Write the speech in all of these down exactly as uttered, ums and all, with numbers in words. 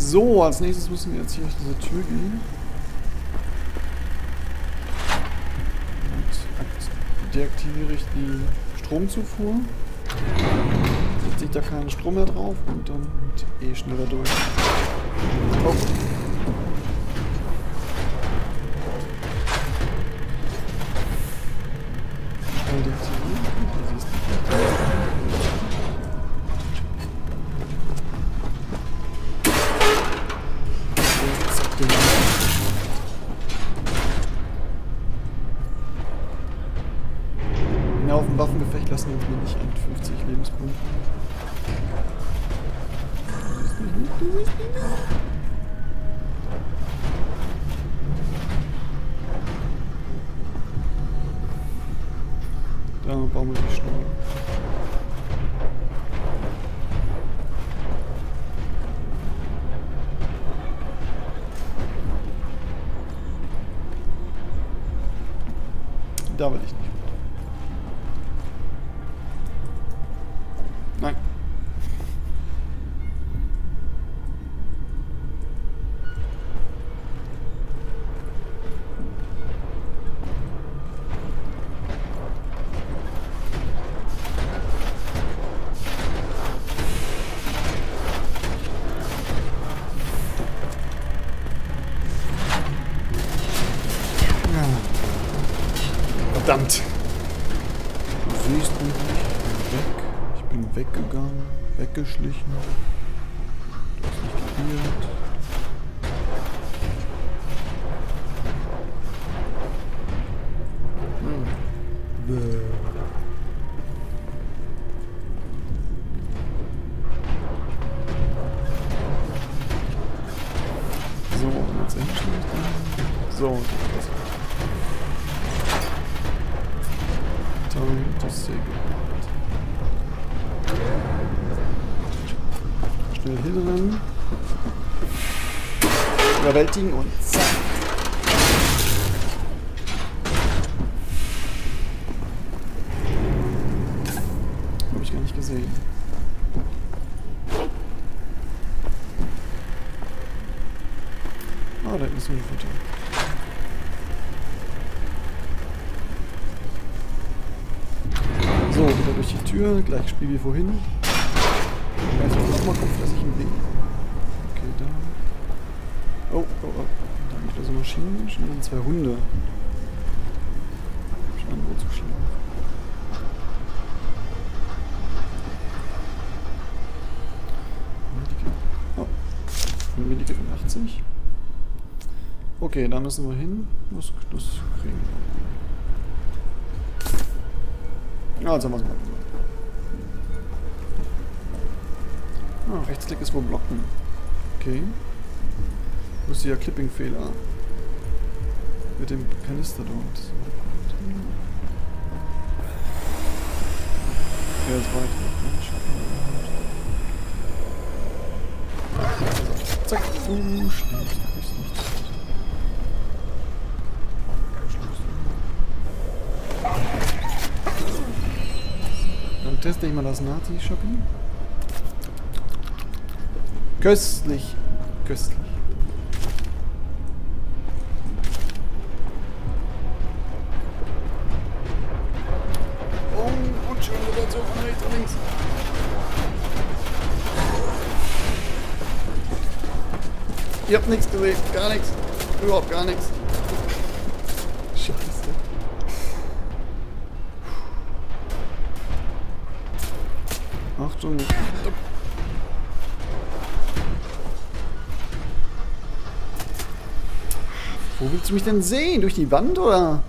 So, als nächstes müssen wir jetzt hier durch diese Tür gehen. Und deaktiviere ich die Stromzufuhr. Setzt sich da keinen Strom mehr drauf und dann eh schneller durch. Oh. Schnell deaktivieren. Hier siehst du. Zack, den. Ja, auf dem Waffengefecht lassen wir uns mal nicht an fünfzig Lebenspunkte. Du siehst mich nicht, du siehst mich nicht. Da bauen wir die Schnur. Da will ich nicht. Nein. Verdammt. Du siehst mich nicht. Ich bin weg. Ich bin weggegangen. Weggeschlichen. Du hast mich gespielt. Hm. Bäh. So, und jetzt endlich. So, das ist Time to say goodnight. Schnell hinrennen. Überwältigen und zack. Habe ich gar nicht gesehen. Ah, da ist so ein Futter. So, wieder durch die Tür, gleich Spiel wie vorhin. Vielleicht auch nochmal Kopf, dass ich ihn sehe. Okay, da. Oh, oh, oh. Da habe ich da so Maschinen. Schon sind zwei Hunde. Scheinen wohl zu schlimm. Oh. Ein Medikit achtzig. Okay, da müssen wir hin. Das, das kriegen wir. Ja, jetzt haben wir es mal. Ah, Rechtsklick ist wohl blocken. Okay. Wo ist der Clipping-Fehler? Mit dem Kanister dort. Okay, jetzt weiter. Zack, du schlägst, du bist nicht. Dann teste ich mal das Nazi-Shopping. Köstlich. Köstlich. Oh, und schön Rotation von rechts und links. Ihr habt nichts gesehen, gar nichts. Überhaupt gar nichts. Scheiße. Achtung. Wo willst du mich denn sehen? Durch die Wand oder?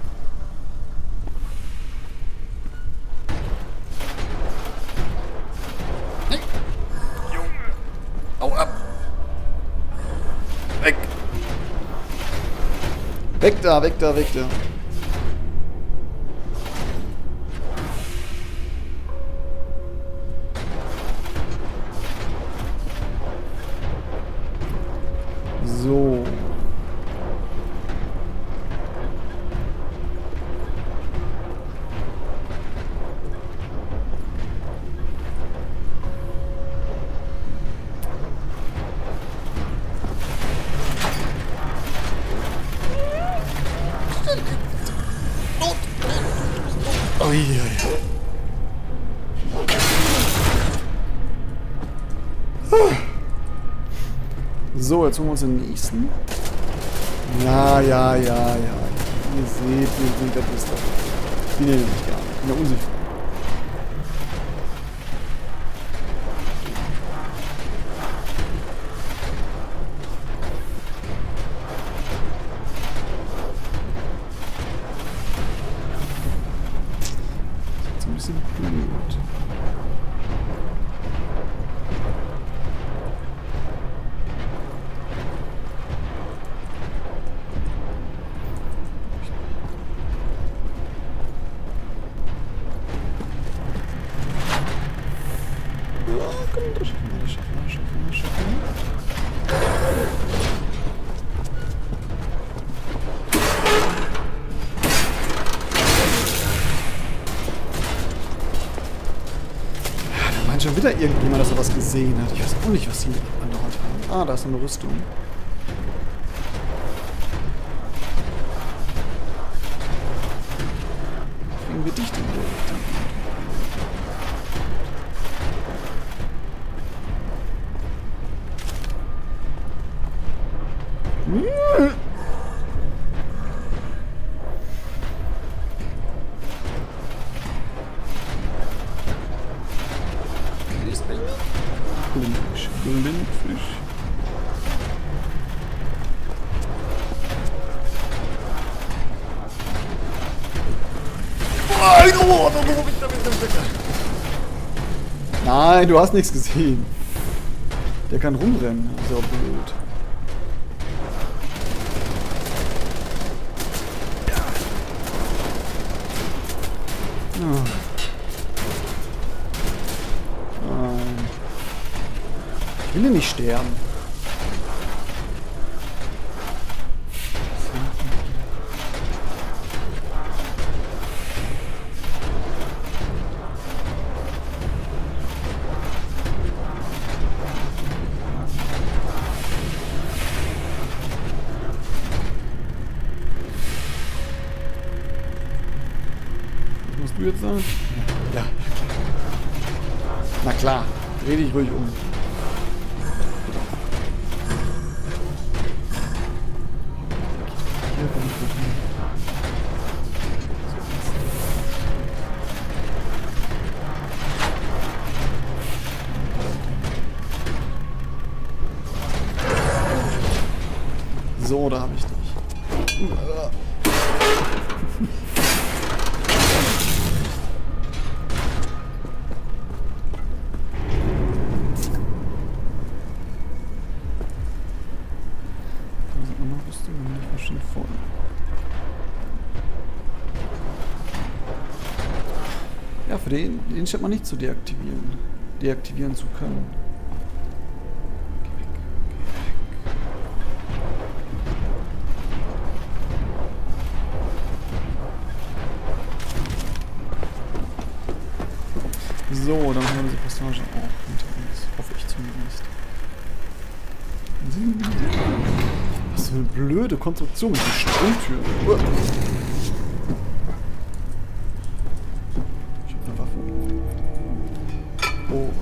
Hey. Junge. Au ab. Weg. Weg da, weg da, weg da. So. So, jetzt holen wir uns den nächsten. Ja, ja, ja, ja. Ihr seht, ihr seht, das ist doch. Die nehmen mich gar nicht. Ich bin ja unsicher. Das ist ein bisschen blöd. Schon wieder irgendjemand, dass er was gesehen hat. Ich weiß auch nicht, was die andauernd haben. Ah, da ist eine Rüstung. Kriegen wir dich denn durch? Blindfisch, Blindfisch. Nein, oh, oh, oh, bitte, bitte, bitte. Nein, du hast nichts gesehen. Der kann rumrennen, das ist auch blöd. Oh. Ich will ja nicht sterben. Was musst du jetzt sagen? Ja. Na klar, dreh dich ruhig um. So, da habe ich dich. Voll. Ja, für den, den scheint man nicht zu deaktivieren. Deaktivieren zu können. Geh weg, geh weg. So, dann haben wir diese Passage auch hinter uns. Hoffe ich zumindest. Was für eine blöde Konstruktion mit der Stromtür. Uh. Ich hab eine Waffe. Oh.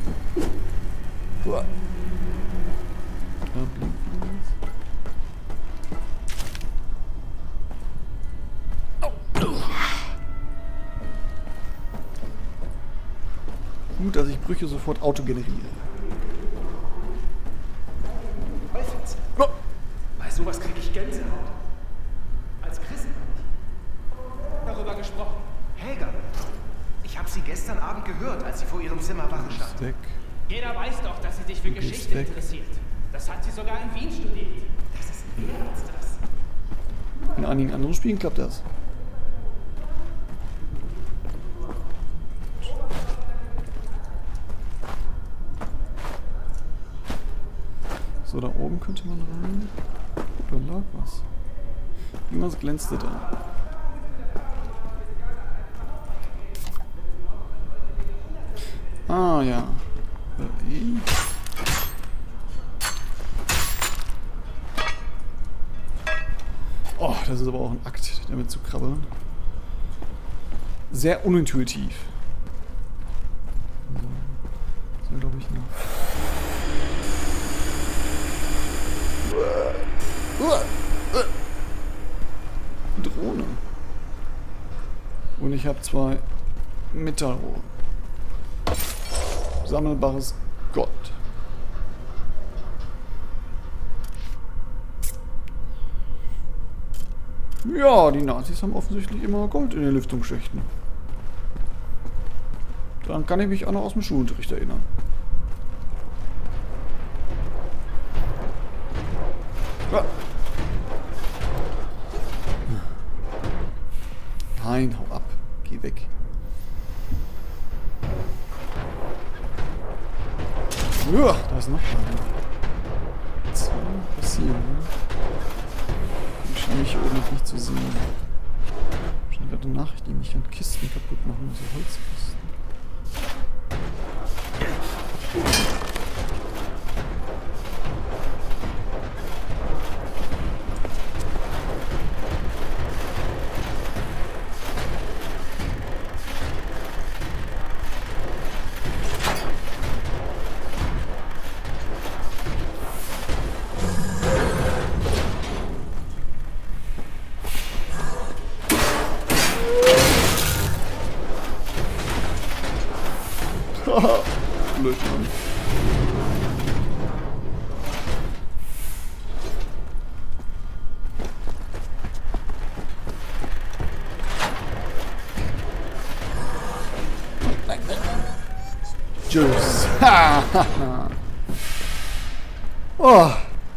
Uh. Da blinkt was. Oh. Gut, dass ich Brüche sofort autogeneriere. Oh. Bei sowas kriege ich Gänsehaut. Als Christ darüber gesprochen. Helga, ich habe sie gestern Abend gehört, als sie vor ihrem Zimmer Wache stand. Weg. Jeder weiß doch, dass sie sich für Geschichte weg. interessiert. Das hat sie sogar in Wien studiert. Das ist mehr als das. In einigen anderen Spielen klappt das. So, da oben könnte man rein. Da lag was. Irgendwas glänzte da. Ah, ja. E. Oh, das ist aber auch ein Akt, damit zu krabbeln. Sehr unintuitiv. So, glaube ich noch. ich habe zwei Metallrohre. Sammelbares Gold. Ja, die Nazis haben offensichtlich immer Gold in den Lüftungsschächten. Daran kann ich mich auch noch aus dem Schulunterricht erinnern. Ja. Nein, hau ab. Geh weg. Ja, da ist noch einer. Was soll passieren, ne? Wahrscheinlich hier oben noch nicht zu sehen. Wahrscheinlich gerade eine Nachricht, die mich an Kisten kaputt machen, so Holzkisten. Blöd, Mann. Tschüss. Oh.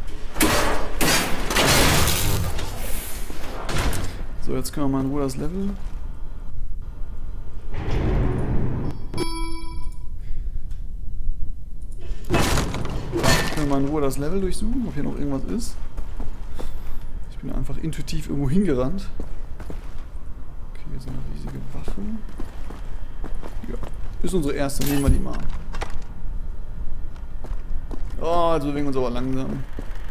So, jetzt können wir mal in Ruhe das Level. Mal in Ruhe das Level durchsuchen, ob hier noch irgendwas ist. Ich bin einfach intuitiv irgendwo hingerannt. Okay, hier ist eine riesige Waffe. Ja, ist unsere erste, nehmen wir die mal. Oh, jetzt bewegen wir uns aber langsam.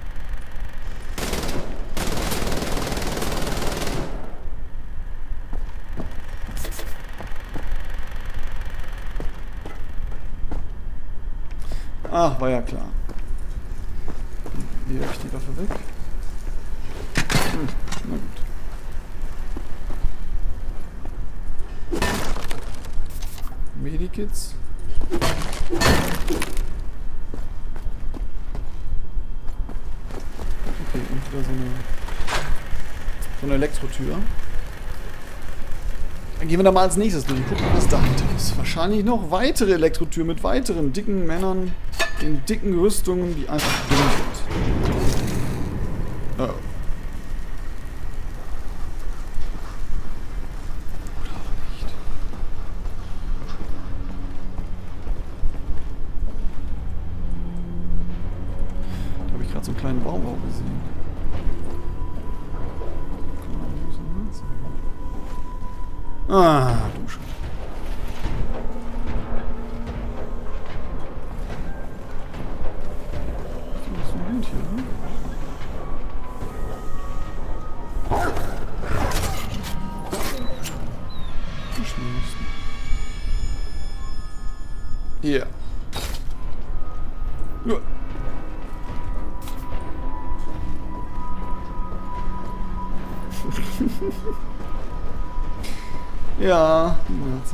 Ach, war ja klar. Hier habe ich die Waffe weg. Hm, na gut. Medikits. Okay, und wieder so eine, so eine Elektrotür. Dann gehen wir da mal als nächstes durch. Gucken, was dahinter ist. Wahrscheinlich noch weitere Elektrotür mit weiteren dicken Männern in dicken Rüstungen, die einfach dumm sind. Oh. Oder auch nicht. Da habe ich gerade so einen kleinen Baumbau gesehen. Ah, du schon. Was ist denn hier, ne? Hier. Ja. Ja, Nazi.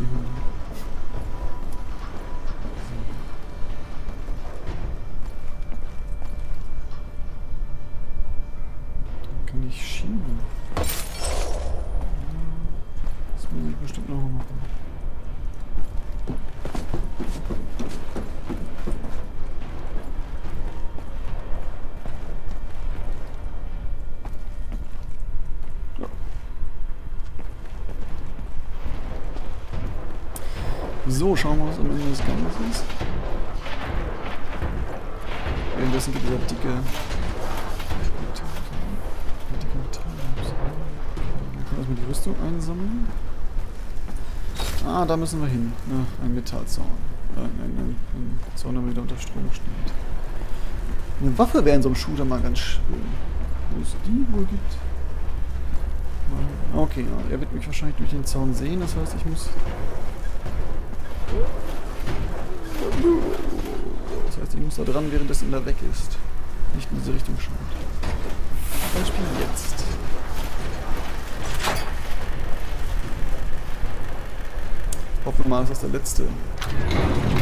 Kann ich schieben? Das muss ich bestimmt noch machen. So, schauen wir mal, was am Ende des Ganges ist. Währenddessen gibt es ja dicke... dicke Metalle. Dann können wir erstmal die Rüstung einsammeln. Ah, da müssen wir hin. Ja, ein Metallzaun. Äh, ein, ein, ein Zaun, der wieder unter Strom steht. Eine Waffe wäre in so einem Shooter mal ganz schön. Wo es die wohl gibt? Okay, ja, er wird mich wahrscheinlich durch den Zaun sehen, das heißt, ich muss... Das heißt, ich muss da dran, währenddessen er weg ist. Nicht in diese Richtung schauen. Beispiel jetzt. Hoffen wir mal, dass das der letzte